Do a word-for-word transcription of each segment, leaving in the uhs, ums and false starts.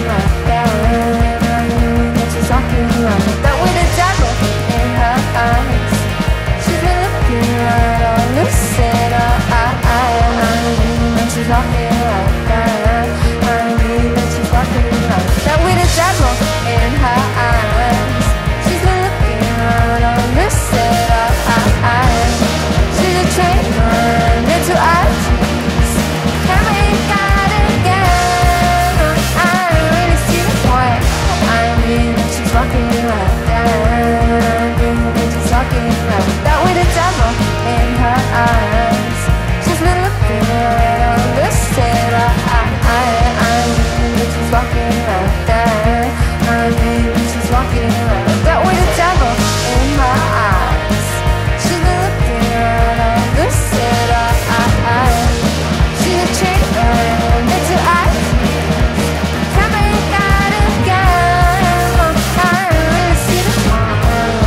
like that. I mean that she's walking like that with a dazzle in her eyes. She's been looking right all lucid. I, I, I mean that she's walking like that. I mean that she's walking like that with a dazzle in her eyes. She's been looking right all lucid. I, I, I, she's a train run into eyes. Can't make out again. I don't really see the point. I mean that she's walking like that. I mean that she's walking like that with a devil in her eyes. She's been looking right on the set. I, I, I mean that she's walking like that. I mean that she's walking like that with a devil in her eyes. She's been looking right on the set. I, I, I, she's a train run into eyes. Can't make out again. I don't really see the point.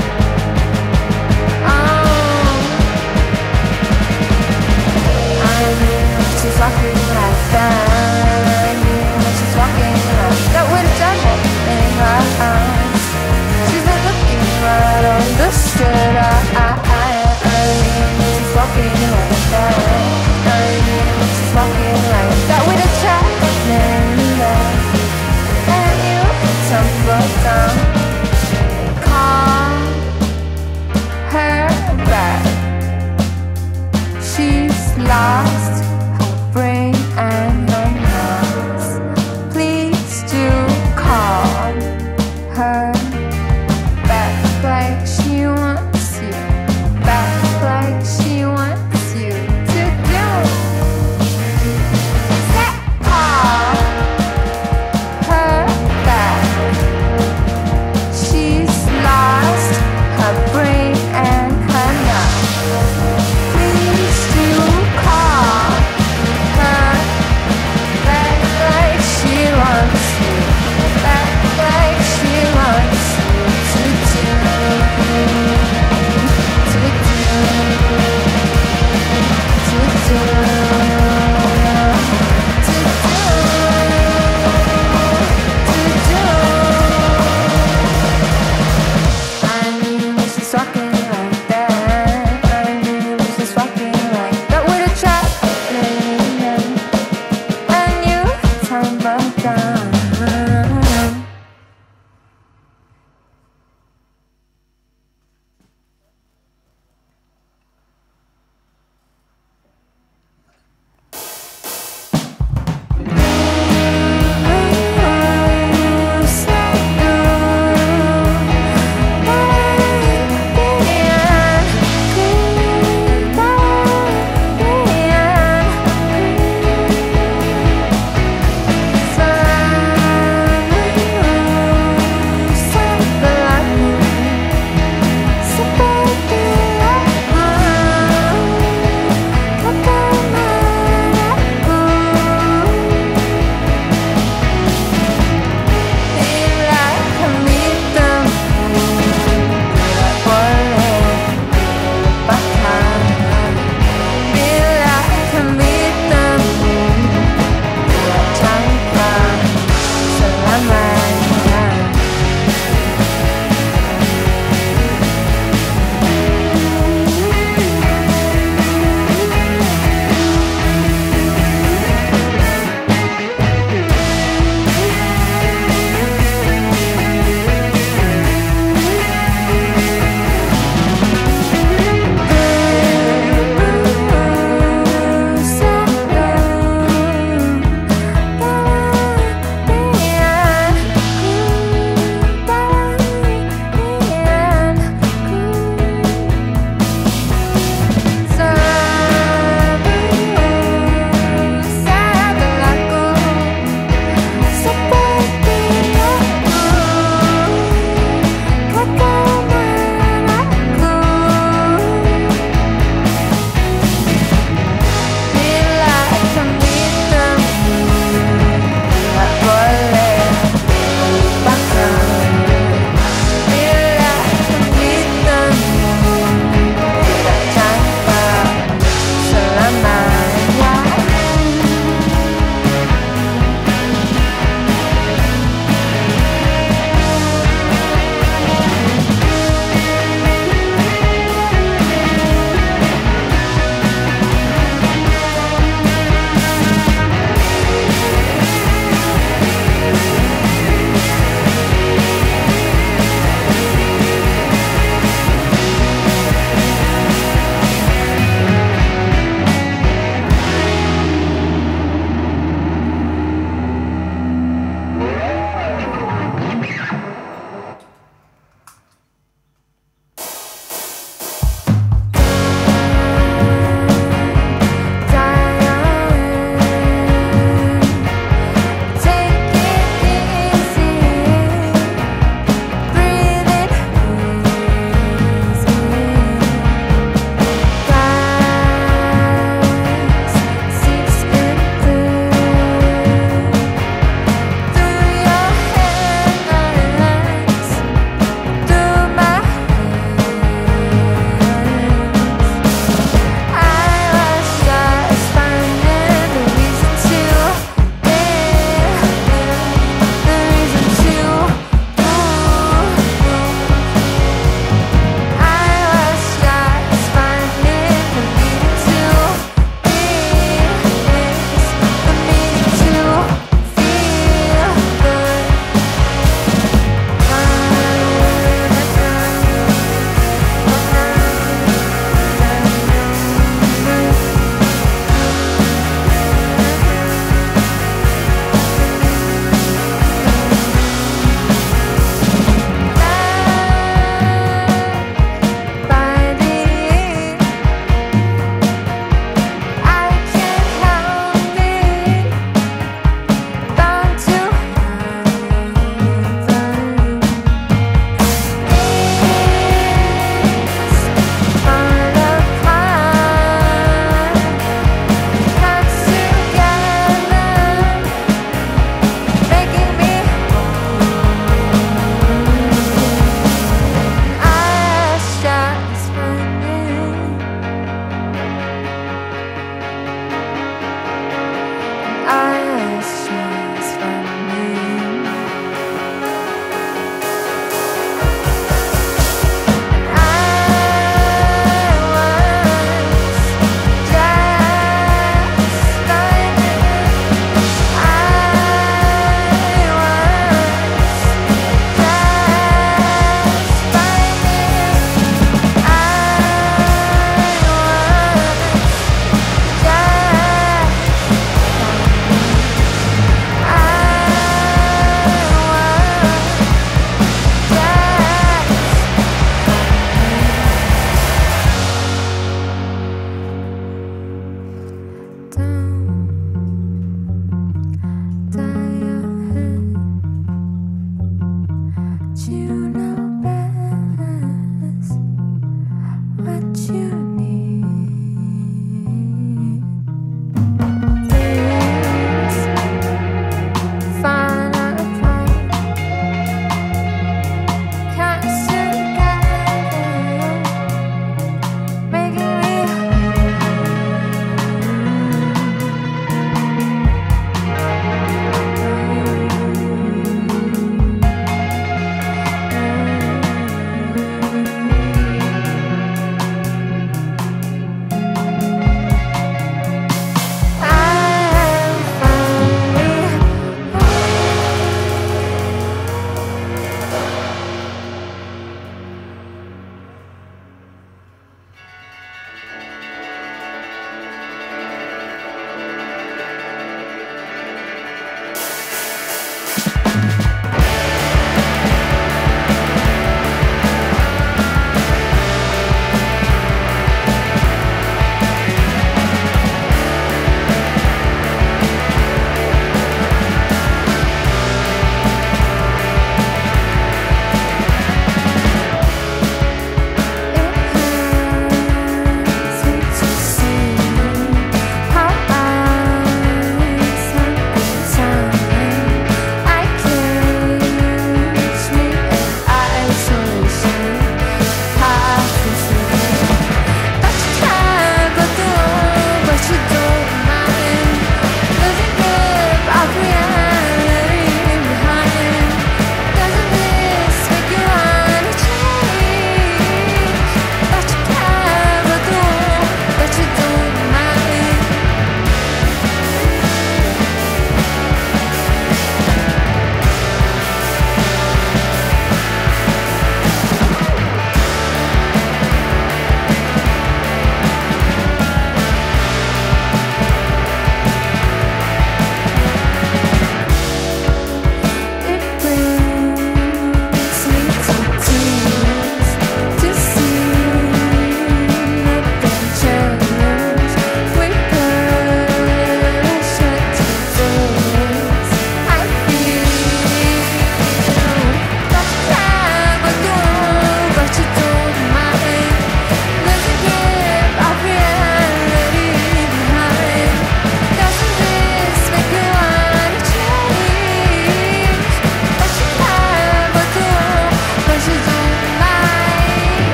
Oh, I mean she's walking like that. I mean she's walking like that with a devil in her eyes. She's been looking right on the street. I, I, I, I mean she's walking like that. I mean she's walking like that with a traveling left. And you tumble down. Call her back. She's lost her brain and her nerves. Please do call her back like she wants you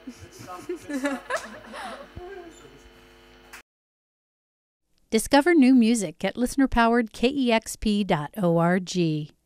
Discover new music at listener powered K E X P dot org.